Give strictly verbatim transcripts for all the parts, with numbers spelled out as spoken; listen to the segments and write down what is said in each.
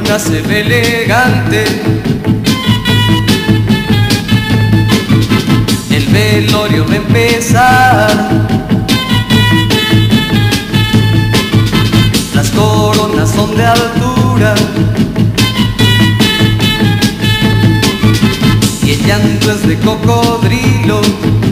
luna se ve elegante, el velorio va a empezar. Las coronas son de altura y el llanto es de cocodrilo.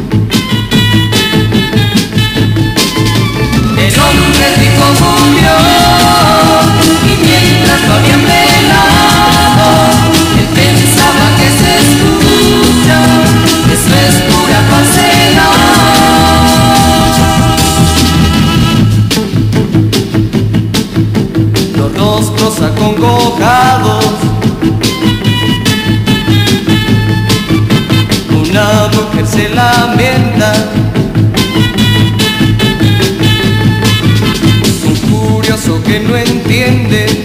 El hombre rico murió y mientras lo habían velado, él pensaba que se escucha, eso es pura falsedad. Los rostros acongojados, una mujer se lamenta, que no entiende